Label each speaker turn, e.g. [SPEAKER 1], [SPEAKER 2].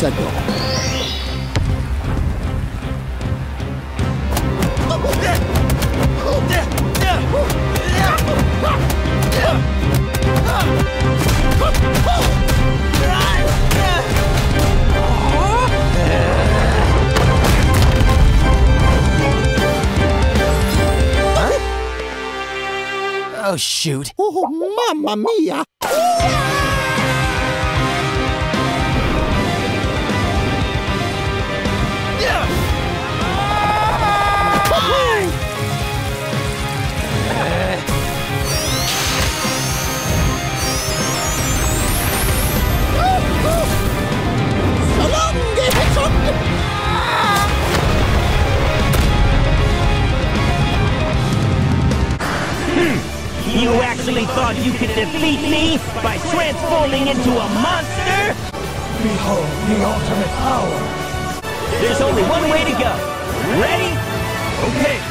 [SPEAKER 1] months ago.
[SPEAKER 2] Oh, shoot.
[SPEAKER 1] Oh, mamma mia!
[SPEAKER 3] You actually thought you could defeat me by transforming into a monster?
[SPEAKER 4] Behold the ultimate power!
[SPEAKER 3] There's only one way to go. Ready?
[SPEAKER 4] Okay,